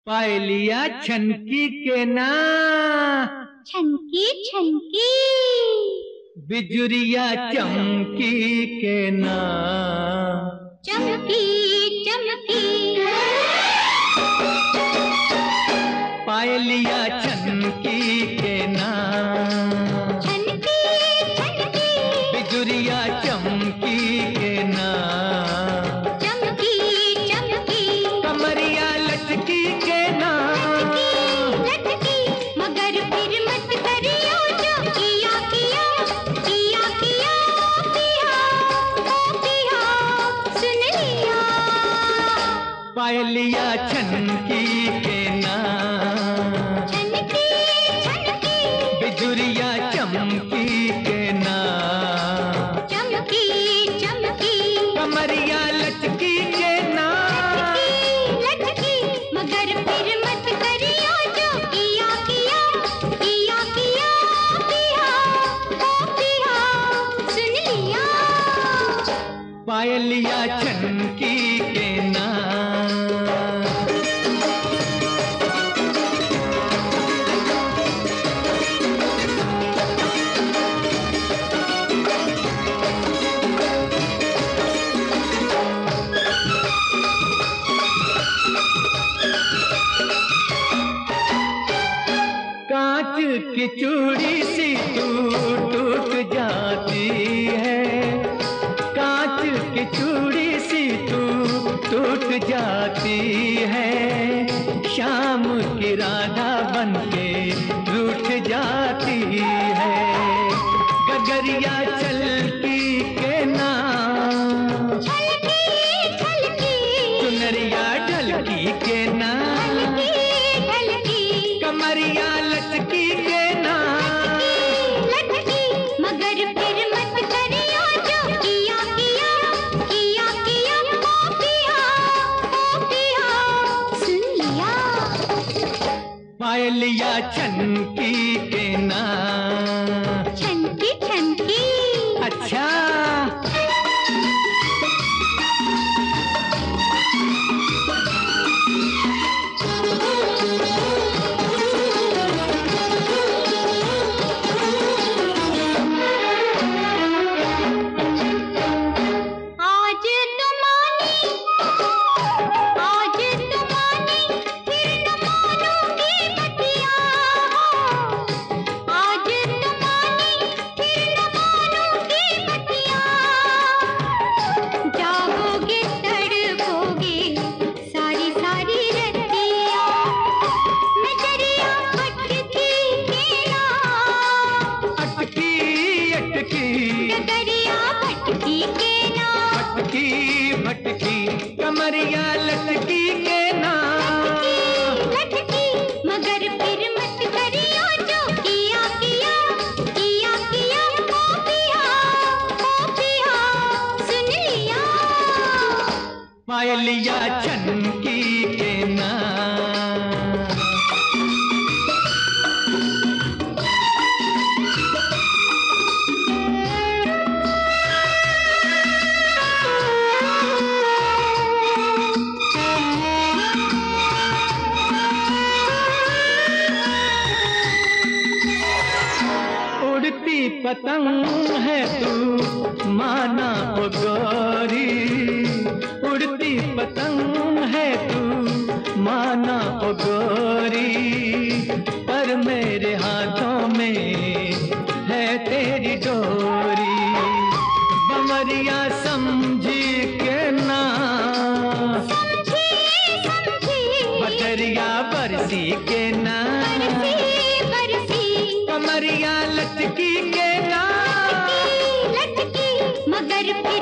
पायलिया छनकी के ना, छनकी छनकी बिजुरिया चमकी के ना, चमकी चमकी पायलिया छनकी के ना, छनकी छनकी बिजुरिया चमकी के ना, चमकी चमकी कमरिया लटकी के ना, लटकी मगर फिर मत करियो जो किया किया किया किया किया ओ किया सुन लिया। पायलिया छनकी के ना, छनकी छनकी बिजुरिया चमकी के ना, चमकी चमकी कमरिया लटकी के ना, लटकी मगर फिर मत करियो जो किया किया किया किया किया ओ किया सुन लिया। पायलिया छनकी के ना। कांच की चूड़ी सी टूट टूट जाती है, कांच की चूड़ी सी टूट टूट जाती है, शाम की राधा बनके रूठ जाती है, गगरिया चलती के ना, छलकी छलकी चुनरिया ढलकी के ना, ढलकी कमरिया लटकी के ना, लटकी मगर फिर मत करियो जो किया किया किया किया ओ किया सुन लिया। पायलिया छनकी के ना। छनकी छनकी अच्छा आज तुम्हारी फिर न मानूंगी बतिया, आज तुम्हारी फिर न मानूंगी बतिया, जाओगे तड़पोगे सारी सारी रतिया, मैं दरिया भटकी के ना, अटकी अटकी दरिया भटकी के ना, भटकी भटकी कमरिया लटकी के ना, लटकी मगर फिर मत करियो जो किया किया किया किया ओ पिया सुन लिया। पायलिया छनकी के ना। उड़ती पतंग है तू माना ओ गोरी, उड़ती पतंग है तू माना ओ गोरी, पर मेरे हाथों में है तेरी डोरी, बमरिया समझी के ना, बदरिया बरसी के ना, बरसी कमरिया लटकी के ना, लटकी मगर फिर